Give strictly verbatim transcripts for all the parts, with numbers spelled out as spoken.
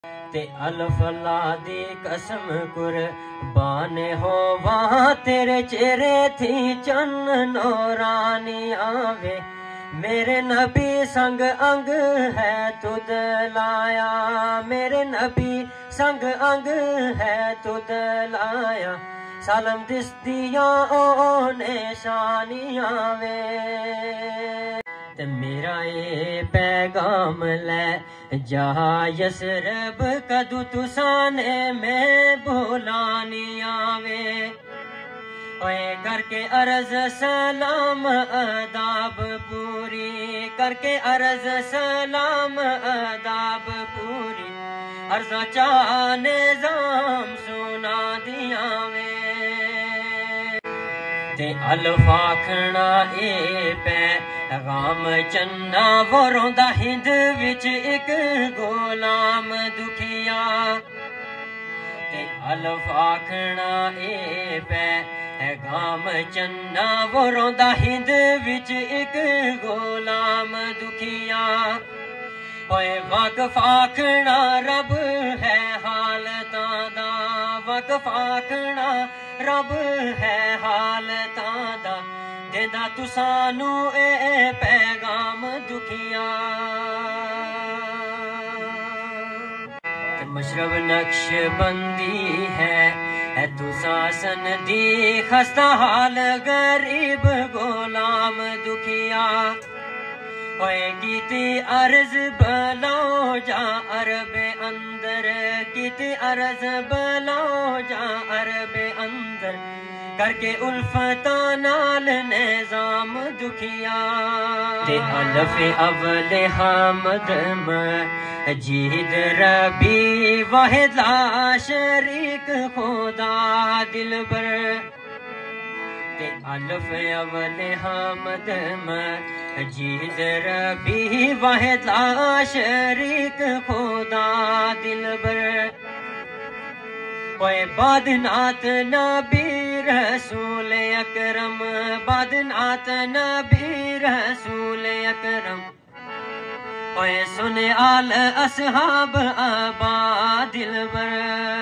ते अलफला दी कसम कुर्बान होवा तेरे चेहरे थी चन्न नौरानी आवे। मेरे नबी संग अंग है तुद लाया, मेरे नबी संग अंग है तुद लाया। सालम दिसदियां ओ निशानियां वे ते मेरा ये पैगाम ले जा यसरब कदू तुसाने में बुलानी आवे। ओए करके अर्ज सलाम अदाब पूरी, करके अर्ज सलाम अदाब पूरी। अर्जा चा निजाम सुना दिया वे ते अल्फाखना ए पैगाम चन्ना वो रोंदा हिंद विच एक गुलाम दुखिया ते अल्फाखना ए पैगाम चन्ना वो रोंदा हिंद विच एक गुलाम दुखिया। ओए वक्फ आखना रब है हालतां दा, वक्फ आखना रब है हालतां दा। देंदा तुसानू ए पैगाम दुखिया मशरब नक्शबंदी है है तुसा सन दी खस्ता हाल गरीब गुलाम दुखिया। ओए कीती अर्ज बलाओ जा अरबे अंदर, कीती अर्ज बलाओ जा अरबे अंदर। करके उल्फता नाल निजाम दुखिया ते अलफ अवले हमद मजीद रबी वाहिद ला शरीक खुदा दिलबर ते अलफ अवले हमद मजीद रबी वाहिद ला शरीक खुदा दिलबर। ओए बादनात नबी रसूल अकरम, बादनात नबी रसूल अकरम। ओए सुने आल असहाब अबा दिलबर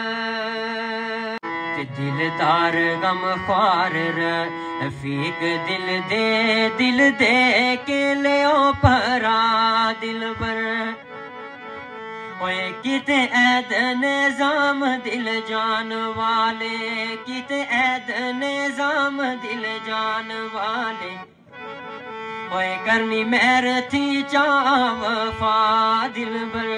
ते दिलदार गम ख्वार रफीक दिल दे दिल दे के ले ओ परा दिलबर। ओए किते ऐद निजाम दिल जान वाले, किते ऐद निजाम दिल जान वाले। ओए करनी मेहर थी चा वफा दिलबर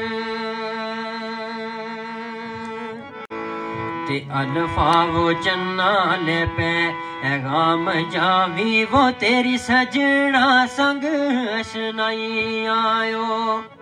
ते अल्फा वो चन्ना ले पैगाम जावी वो तेरी सजना संग अशनाई आयो।